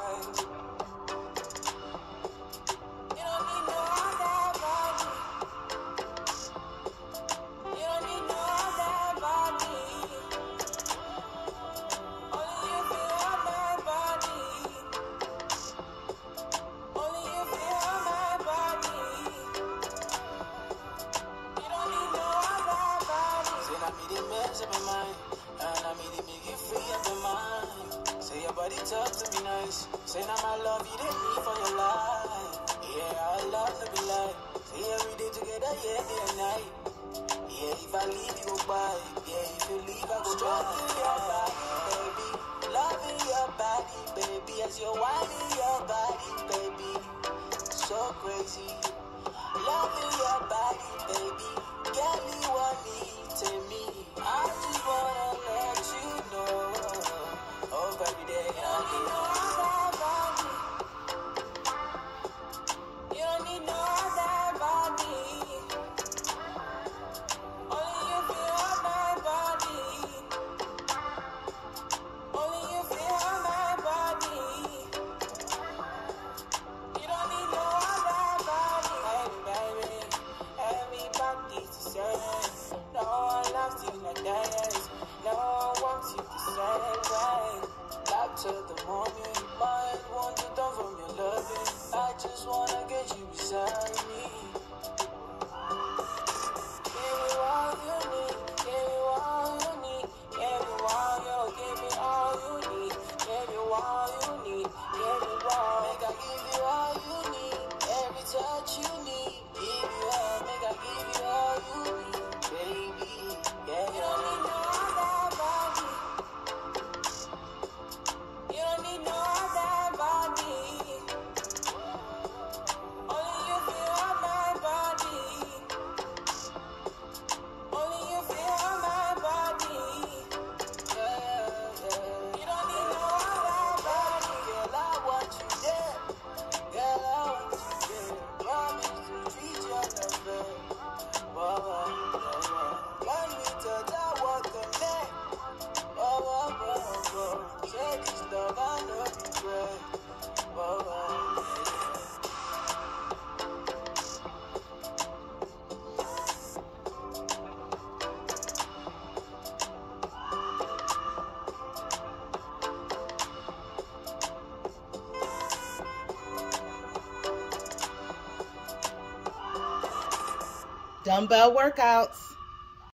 Talk to me nice. Say now my love you didn't need for your life. Yeah, I love to be like. Say every day together, yeah, day and night. Yeah, if I leave you go by. Yeah, if you leave I go stroking your body, baby. Loving your body, baby. As you're whining your body, baby. So crazy. Loving your body, baby. Get me what need to me. I just wanna let you know. Oh, every day I need no other body. You don't need no other body. Only you feel my body. Only you feel my body. You don't need no other body. Baby, everybody's the same. No one loves you like that. No one wants you the same way. Back to the morning, mind want to turn from your loving. I just wanna get you beside me. Give me all you need, give me all you need, give me all give me all you need, give me all you need, give me all. Make I give you all you need, every touch you need, give you all, make I give you all you need, baby. Yeah, you don't need no other body. You don't need no other body. Only you feel my body. Only you feel my body. Yeah, yeah. You don't need no other body. Girl, I want you there. Girl, I want you there. Promise to treat you better. Whoa, whoa, whoa, whoa. Let me touch, I want the neck. Whoa, whoa, whoa, whoa. Say this love, I know regret. Whoa, whoa, yeah. Dumbbell workouts.